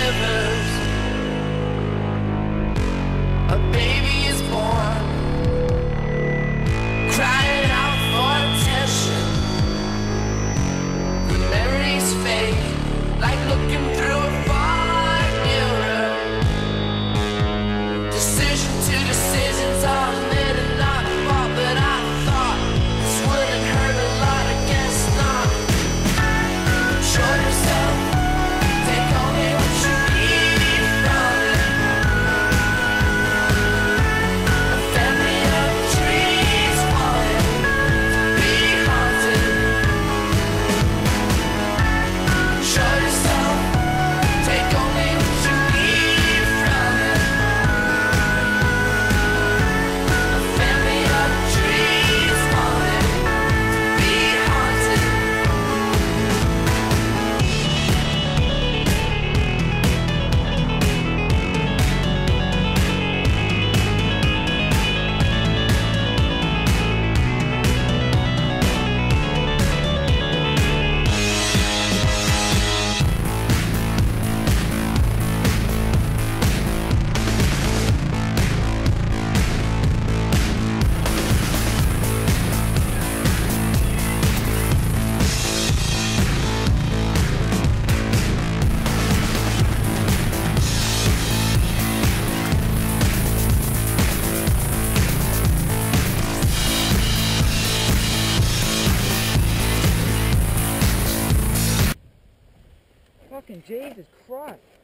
rivers. A baby is born, crying out for attention. The memories fade, like looking through a fog mirror. Decision to decisions are made and not fought, but I thought this wouldn't hurt a lot. I guess not. Control yourself, take only what you need from it. A family of trees falling, be haunted. Control yourself, take only what you need from it. A family of trees falling, be haunted. Fucking Jesus Christ.